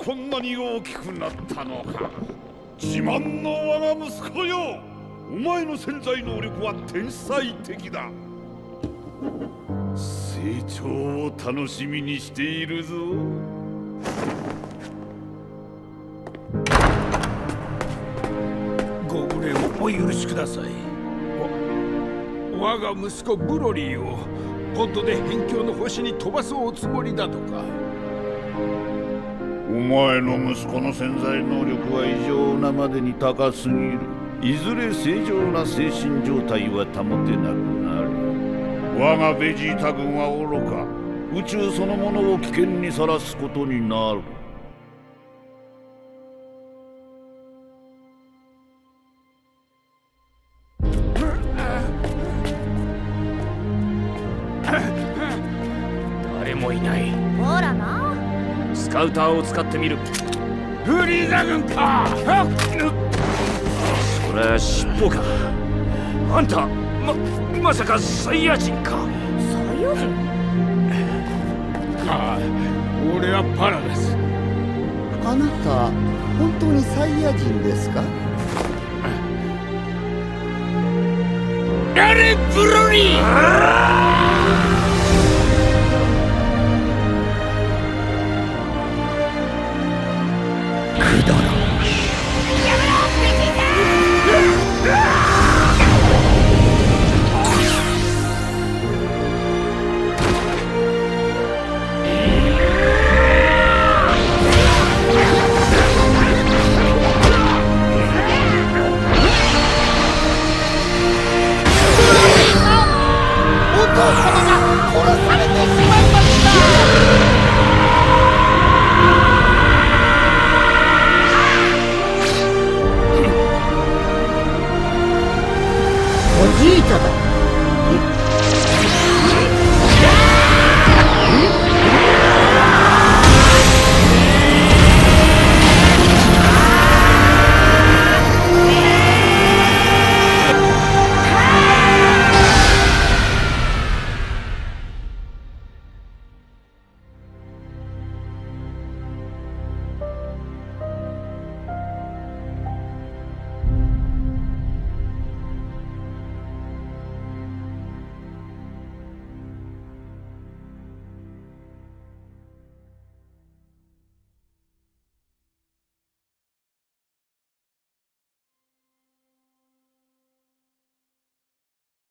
こんなに大きくなったのか。自慢の我が息子よ、お前の潜在能力は天才的だ。成長を楽しみにしているぞ。 ご無礼をお許しください。我が息子ブロリーをポッドで辺境の星に飛ばすおつもりだとか。 お前の息子の潜在能力は異常なまでに高すぎる。いずれ正常な精神状態は保てなくなる。我がベジータ軍は愚か、宇宙そのものを危険にさらすことになる。 誰もいない。 ほらな。 スカウターを使ってみる。 フリーザ軍か。 それは尻尾か。あんたまさかサイヤ人か。 サイヤ人ああ、俺はパラです。 あなた本当にサイヤ人ですか？ やれブロリー。 お父さん